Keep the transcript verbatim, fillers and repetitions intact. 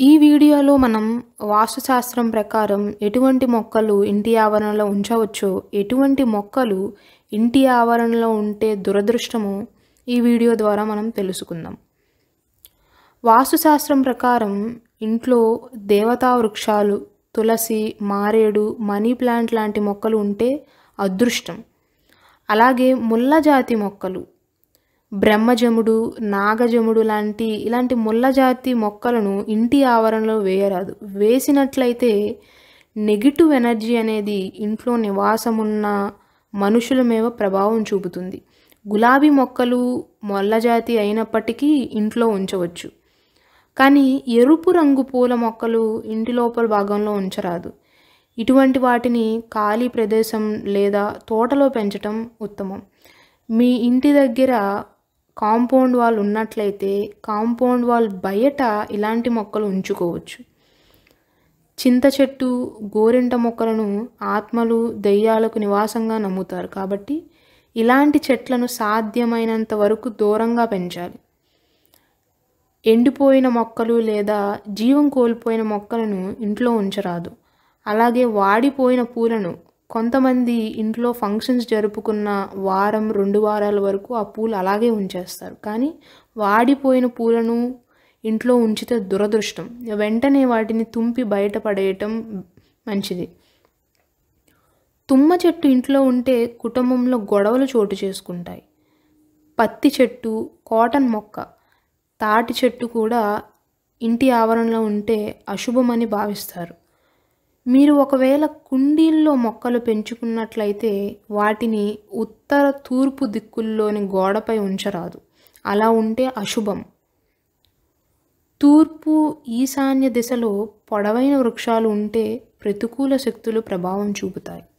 ఈ వీడియోలో మనం వాస్తుశాస్త్రం ప్రకారం ఎటువంటి మొక్కలు ఇంటి ఆవరణలో ఉంచవచ్చో, ఎటువంటి మొక్కలు ఇంటి ఆవరణలో ఉంటే దురదృష్టమో ఈ వీడియో ద్వారా మనం తెలుసుకుందాం. వాస్తుశాస్త్రం ప్రకారం ఇంట్లో దేవతా వృక్షాలు, తులసి, మారేడు, మనీ ప్లాంట్ లాంటి మొక్కలు ఉంటే అదృష్టం. అలాగే ముళ్ళ జాతి మొక్కలు, బ్రహ్మజముడు, నాగజముడు లాంటి ఇలాంటి ముళ్ళ జాతి మొక్కలను ఇంటి ఆవరణలో వేయరాదు. వేసినట్లయితే నెగిటివ్ ఎనర్జీ అనేది ఇంట్లో నివాసమున్న మనుషుల మీద ప్రభావం చూపుతుంది. గులాబీ మొక్కలు ముళ్ళ జాతి అయినప్పటికీ ఇంట్లో ఉంచవచ్చు, కానీ ఎరుపు రంగు పూల మొక్కలు ఇంటి లోపల భాగంలో ఉంచరాదు. ఇటువంటి వాటిని ఖాళీ ప్రదేశం లేదా తోటలో పెంచటం ఉత్తమం. మీ ఇంటి దగ్గర కాంపౌండ్ వాల్ ఉన్నట్లయితే కాంపౌండ్ వాల్ బయట ఇలాంటి మొక్కలు ఉంచుకోవచ్చు. చింత చెట్టు, గోరింట మొక్కలను ఆత్మలు, దెయ్యాలకు నివాసంగా నమ్ముతారు. కాబట్టి ఇలాంటి చెట్లను సాధ్యమైనంత వరకు దూరంగా పెంచాలి. ఎండిపోయిన మొక్కలు లేదా జీవం కోల్పోయిన మొక్కలను ఇంట్లో ఉంచరాదు. అలాగే వాడిపోయిన పూలను, కొంతమంది ఇంట్లో ఫంక్షన్స్ జరుపుకున్న వారం రెండు వారాల వరకు ఆ పూలు అలాగే ఉంచేస్తారు. కానీ వాడిపోయిన పూలను ఇంట్లో ఉంచితే దురదృష్టం. వెంటనే వాటిని తుంపి బయటపడేయటం మంచిది. తుమ్మ చెట్టు ఇంట్లో ఉంటే కుటుంబంలో గొడవలు చోటు చేసుకుంటాయి. పత్తి చెట్టు, కాటన్ మొక్క, తాటి చెట్టు కూడా ఇంటి ఆవరణలో ఉంటే అశుభమని భావిస్తారు. మీరు ఒకవేళ కుండీల్లో మొక్కలు పెంచుకున్నట్లయితే వాటిని ఉత్తర తూర్పు దిక్కుల్లోని గోడపై ఉంచరాదు. అలా ఉంటే అశుభం. తూర్పు ఈశాన్య దిశలో పొడవైన వృక్షాలు ఉంటే ప్రతికూల శక్తులు ప్రభావం చూపుతాయి.